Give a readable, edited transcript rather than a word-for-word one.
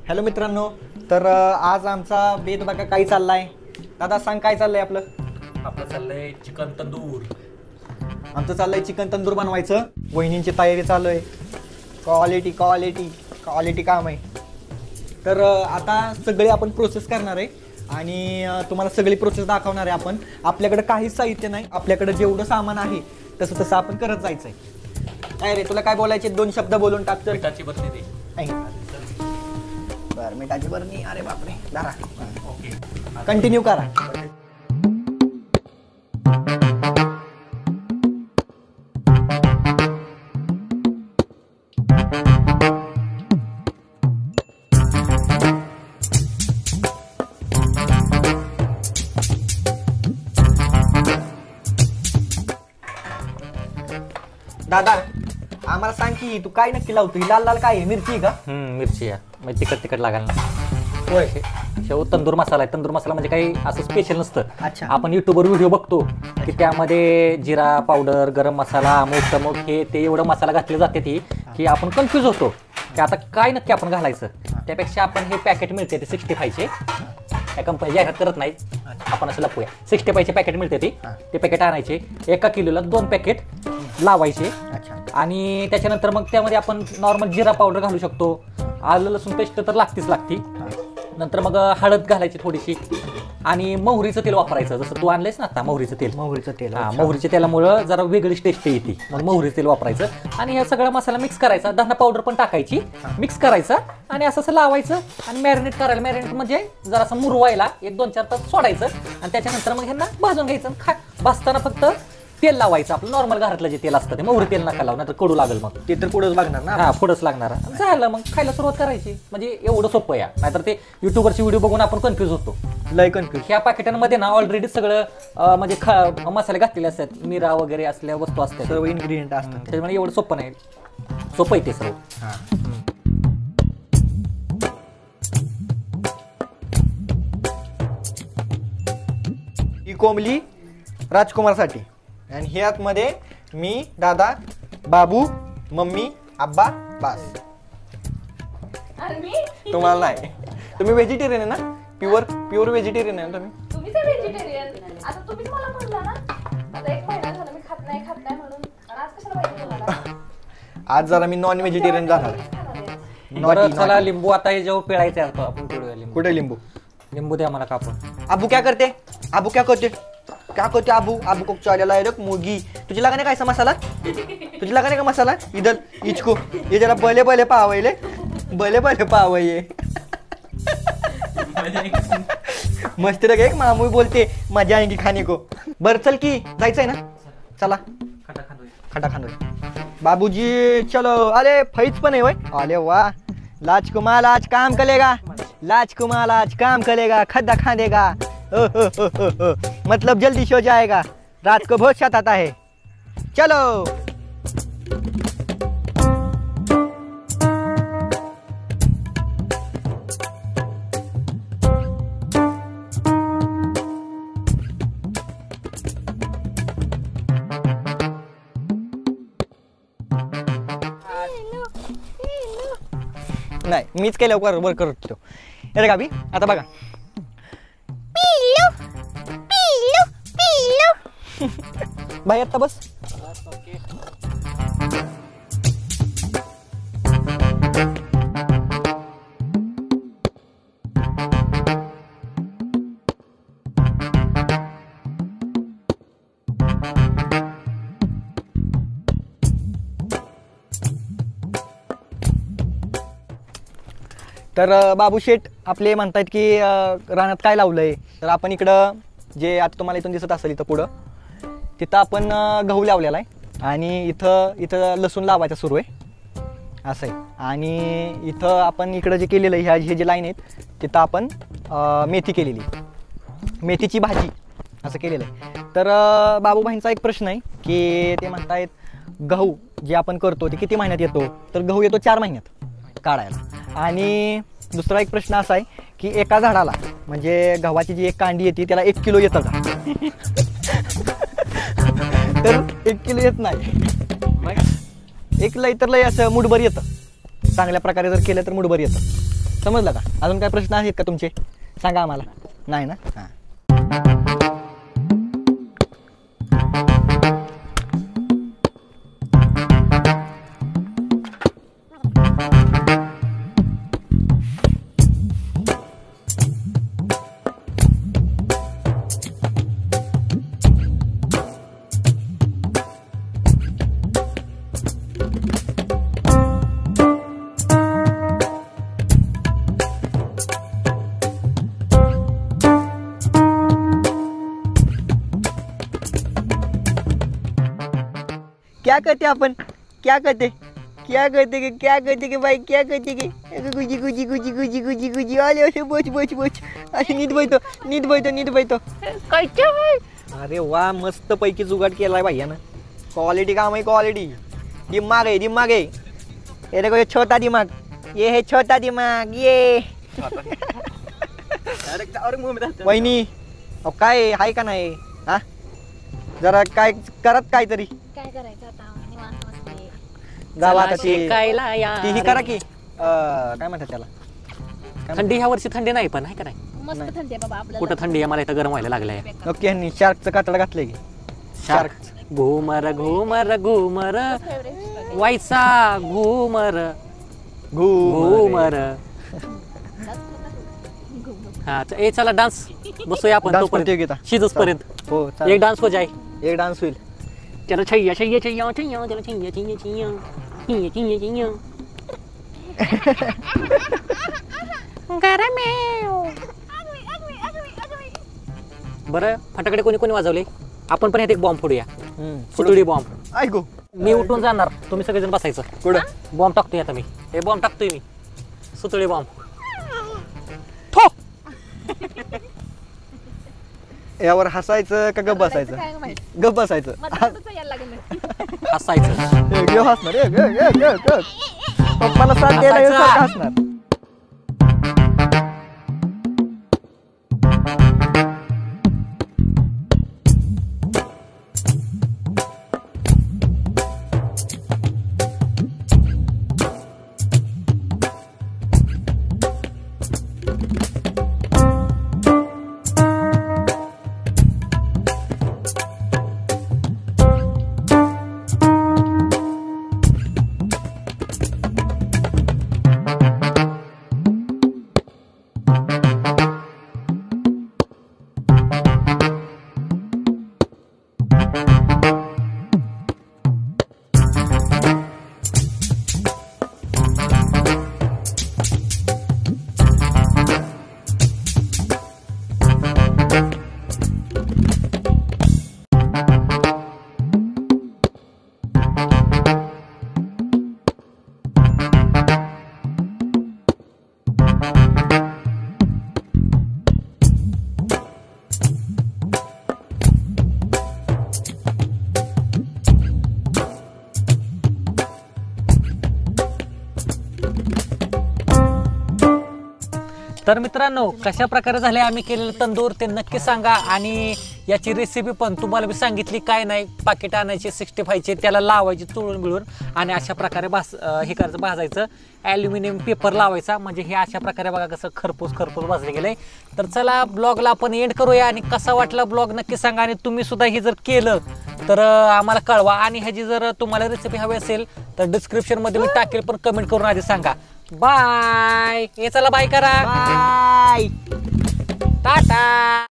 Hello मित्रांनो, तर आज आमचा बेत बघा काय चाललाय. दादा सांग काय चाललंय आपलं. आपलं चाललंय चिकन तंदूर. आमचं चाललंय चिकन तंदूर बनवायचं. वहिनींची तयारी चालू आहे. क्वालिटी क्वालिटी क्वालिटी काम आहे. तर आता सगळे आपण प्रोसेस करणार आहे आणि तुम्हाला सगळी प्रोसेस दाखवणार आहे. आपण आपल्याकडे काहीच साहित्य नाही, आपल्याकडे जेवढं सामान आहे तसं तसं आपण करत जायचंय. काय रे तुला काय बोलायचे, दोन शब्द बोलून टाक. तर मिठाची बरणी दे. बरं मिठाची बरणी. अरे बापरे, दारा ओके, कंटिन्यू करा. दादा आम्हाला सांग की तू काय नक्की लावतो. ही लाल लाल काय आहे, मिरची आहे का? मिरची आहे म्हणजे तिखट लागायला ना. होय. शेव तंदूर मसाला आहे. तंदूर मसाला म्हणजे काही असं स्पेशल नसतं. अच्छा. आपण युट्यूबवर व्हिडिओ बघतो की त्यामध्ये जिरा पावडर, गरम मसाला, अमुक तमुक हे ते एवढं मसाला घातले जाते ती की आपण कन्फ्यूज होतो की आता काय नक्की आपण घालायचं. त्यापेक्षा आपण हे पॅकेट मिळते ते 65चे. त्या कंपनी जाहिरात करत नाही, आपण असं लपूया. 65चे पॅकेट मिळते ते पॅकेट आणायचे. 1 किलोला 2 पॅकेट लावायचे. आणि त्याच्यानंतर मग त्यामध्ये आपण नॉर्मल जिरा पावडर घालू शकतो. आलं लसूण पेस्ट तर लागते. नंतर मग हळद घालायची थोडीशी आणि मोहरीचं तेल वापरायचं. जसं तू आणलंयस ना आता मोहरीचं तेल. मोहरीच्या तेलामुळं जरा वेगळीच टेस्ट येते. मग मोहरीचं तेल वापरायचं आणि हे सगळा मसाला मिक्स करायचा. धना पावडर पण टाकायची, मिक्स करायचा आणि असं लावायचं आणि मॅरिनेट करायला. मॅरिनेट म्हणजे जरासं मुरवायला 1-2-4 तास सोडायचं आणि त्याच्यानंतर मग ह्यांना भाजून घ्यायचं. भाजताना फक्त तेल लावायचं. आपलं नॉर्मल घरातलं जे तेल असतं ते मोहरी तेल नका लावू, नाहीतर कडू लागेल. मग ते तर पुढंच लागणार ना. हा, पुढंच लागणार. झालं मग खायला सुरुवात करायची. म्हणजे एवढं सोपं आहे. नाहीतर ते युट्यूबरची व्हिडिओ बघून आपण कन्फ्यूज होतो. लय कन्फ्यूज. ह्या पॅकेटांमध्ये ना ऑलरेडी सगळं म्हणजे मसाले घातलेले असतात. मिरा वगैरे असल्या वस्तू असतात, सर्व इन्ग्रेडियंट असतात. त्याच्यामुळे एवढं सोपं नाही. सोपं आहे ते सर्व. ही कोंबली राजकुमारसाठी आणि ह्यात मध्ये मी, दादा, बाबू, मम्मी, आब्बा, बास. तुम्हाला नाही. तुम्ही व्हेजिटेरियन आहे ना? प्युअर व्हेजिटेरियन आहे ना तुम्ही? तुम्हीच आहे व्हेजिटेरियन. आता तुम्हीच मला म्हणला ना आता 1 महिना झाला मी खात नाही म्हणून. आज कशाला माहिती तुम्हाला? आज जरा मी नॉन व्हेजिटेरियन झाणार. बरं चला, लिंबू आता हे जेव्हा पिळायचं आहे आपण पिळूया लिंबू. कुठे लिंबू? लिंबू द्या मला कापून. अबू क्या करते? अबू क्या करते? क्या करते अबू? अबू को चालेला है मुर्गी. तुझे लगाने का ऐसा मसाला? तुझे लगाने का मसाला इधर इसको. ये जरा बले बले पावले. मस्त लगे. एक मामू बोलते मजा आएगी खाने को. बर चल की जायचंय ना. चला खड्डा खांदोय. बाबूजी चलो. अरे फैज पण आहे होय. अरे वाह, लाजकुमार आज काम करेगा. लाजकुमार आज काम करेगा, खड्डा खानेगा. मतलब जल्दी सो जाएगा. रात को बहुत सताता है. चलो. नाही मीच केलं बरोबर करतो. अरे गाबी आता बघा. भाई आता बस. तर बाबू शेठ आपले म्हणतात की रानात काय लावलंय. तर आपण इकडं जे आता तुम्हाला इथून दिसत असेल इथं पुढं, तिथं आपण गहू लावलेला आहे आणि इथं लसूण लावायचं सुरू आहे असं आहे. आणि इथं आपण इकडं जे केलेलं आहे, हे जे लाईन आहेत तिथं आपण मेथी केलेली, मेथीची भाजी असं केलेलं आहे. तर बाबूबाईंचा एक प्रश्न आहे की ते म्हणतायत गहू जे आपण करतो ते किती महिन्यात येतो. तर गहू येतो 4 महिन्यात काढायला. आणि दुसरा एक प्रश्न असा आहे की एका झाडाला म्हणजे गव्हाची जी एक कांडी येते त्याला 1 किलो येतं का? तर 1 किलो येत नाही. एक लय तर लय असं मुठभर येतं. चांगल्या प्रकारे जर केलं तर मुठभर येतं. समजलं का? अजून काय प्रश्न आहेत का तुमचे? सांगा आम्हाला. नाही ना? हां. क्या करते अपन? क्या करते? क्या करते के भाई? क्या करते के? गुजी गुजी गुजी गुजी गुजी गुजी आले अरे बोच अरे नीट बैठो. अरे वा, मस्त पैकी जुगाड केलाय भैयानं. क्वालिटी काम आहे, क्वालिटी. दिमाग आहे. ये देखो, ये छोटा दिमाग. ये है छोटा दिमाग. ये वहिनी, अहो काय आहे का नाही? हा, जरा काय करत काहीतरी काय करायचं आता निवांत बसले. गावात चला शिकायला या. ती करा की काय म्हणतात त्याला? थंडी ह्या वर्षी थंडी नाही पण आहे का नाही? मस्त थंडी आहे बाबा आपल्याला. कुठं थंडी आहे? मला इथं गरम व्हायला लागलंय. ओके, ह्यांनी शार्कचं कातड घातलंय की. शार्क घुमर घुमर घुमर फेवरेट. वायसा घुमर घुमर. घुमर. हा ए चला डान्स बसूया आपण डान्स तोपर्यंत प्रतियोगिता. शिजस पर्यंत हो, एक चालेल. डान्स हो जाए. एक डान्स होईल. चलो छैया छैया छैया छैया चलो छैया छैया छैया छैया छैया छैया गरम बरं फटाकडे कोणी कोणी वाजवले? आपण पण ह्यात एक बॉम्ब फोडूया. सुतळी बॉम्ब. ऐकू मी उठून जाणार, तुम्ही सगळेजण बसायचं. कुठं? बॉम्ब टाकतोय आता मी. हे बॉम्ब टाकतोय मी. सुतळी बॉम्ब. ठो. यावर हसायचं का गप बसायचं? काय माहित. गप बसायचं. मला तसं यायला लागलं नाही. हसायचं. घेऊ हसणार. पप्पाला साथ द्यायला येईल सारखं हसणार. तर मित्रांनो कशा प्रकारे झाले आम्ही केलेलं तंदूर ते नक्की सांगा. आणि याची रेसिपी पण तुम्हाला मी सांगितली. काय नाही, पाकिट आणायचे 65चे, त्याला लावायचे चुळून मिळून आणि अशा प्रकारे हे करायचं, भाजायचं. ॲल्युमिनियम पेपर लावायचा. म्हणजे हे अशा प्रकारे बघा कसं खरपूस भाजले गेलंय. तर चला ब्लॉगला आपण एंड करूया. आणि कसा वाटला ब्लॉग नक्की सांगा. आणि तुम्ही सुद्धा हे जर केलं तर आम्हाला कळवा. आणि ह्याची जर तुम्हाला रेसिपी हवी असेल तर डिस्क्रिप्शनमध्ये मी टाकेल, पण कमेंट करून आधी सांगा. बाय. हे चला बाय करा. बाय. टाटा.